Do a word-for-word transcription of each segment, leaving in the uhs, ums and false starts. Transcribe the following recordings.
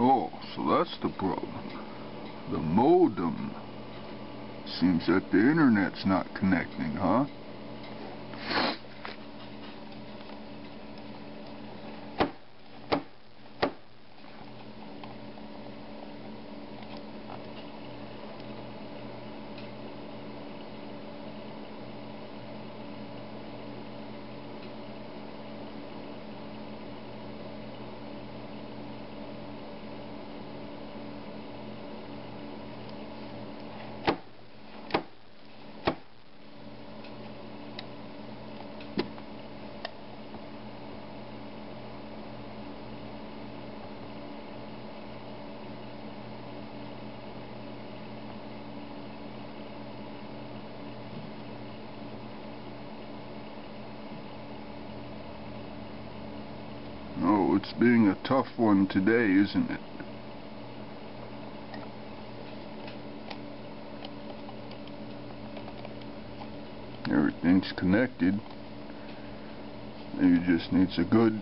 Oh, so that's the problem. The modem. Seems that the internet's not connecting, huh? Oh, it's being a tough one today, isn't it? Everything's connected. Maybe it just needs a good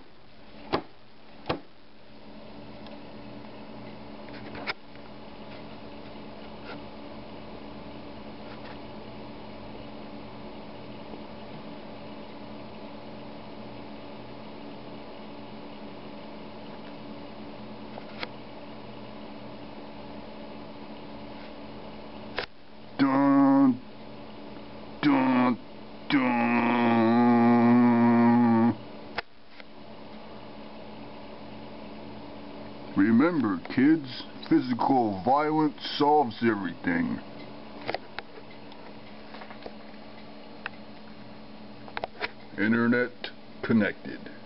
dun dun dun. Remember, kids, physical violence solves everything. Internet connected.